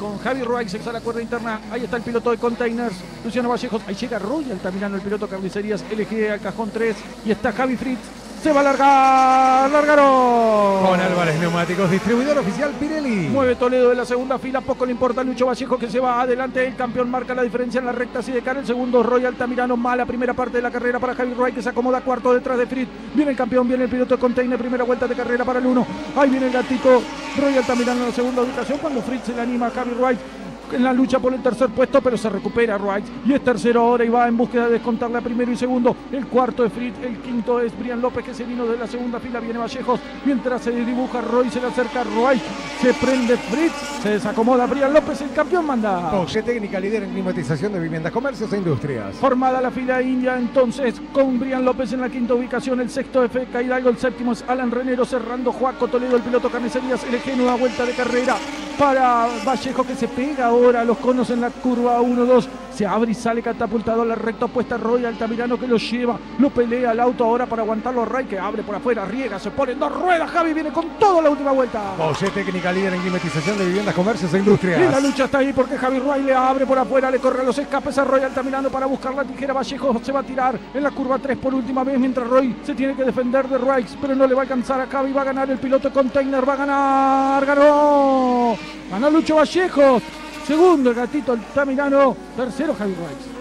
con Javi Roix a la cuerda interna. Ahí está el piloto de Containers, Luciano Vallejos. Ahí llega Roy Altamirano, el piloto Carnicerías LG al cajón 3. Y está Javi Fritz. Se va a largar, largaron. Con Álvarez Neumáticos, distribuidor oficial Pirelli. Mueve Toledo de la segunda fila, poco le importa a Lucho Vallejo que se va adelante. El campeón marca la diferencia en la recta Sidecar. El segundo Roy Altamirano, mala primera parte de la carrera para Javi Roy, que se acomoda cuarto detrás de Fritz. Viene el campeón, viene el piloto de Container, primera vuelta de carrera para el 1. Ahí viene el gatito Roy Altamirano en la segunda ubicación cuando Fritz se le anima a Javi Roy en la lucha por el tercer puesto, pero se recupera Wright y es tercero ahora y va en búsqueda de descontarle a primero y segundo. El cuarto es Fritz, el quinto es Brian López, que se vino de la segunda fila. Viene Vallejos mientras se dibuja Roy, se le acerca Wright, se prende Fritz, se desacomoda Brian López, el campeón manda. Porsche Técnica, líder en climatización de viviendas, comercios e industrias. Formada la fila india entonces con Brian López en la quinta ubicación, el sexto es Feca Hidalgo, el séptimo es Alan Renero, cerrando Joaco Toledo, el piloto Carnicerías LG. Nueva vuelta de carrera para Vallejo, que se pega ahora a los conos en la curva 1-2, se abre y sale catapultado a la recta opuesta. Roy Altamirano que lo lleva, lo pelea al auto ahora para aguantarlo a Ray, que abre por afuera, riega, se pone en dos ruedas. Javi viene con todo la última vuelta. Porsche Técnica, líder en climatización de viviendas, comercios e industrias. Y la lucha está ahí porque Javi Ray le abre por afuera, le corre a los escapes a Roy Altamirano para buscar la tijera. Vallejo se va a tirar en la curva 3 por última vez, mientras Roy se tiene que defender de Ray, pero no le va a alcanzar a Javi. Va a ganar el piloto Container, va a ganar, ganó Lucho Vallejos. Segundo el gatito Altamirano, tercero Javi Roix.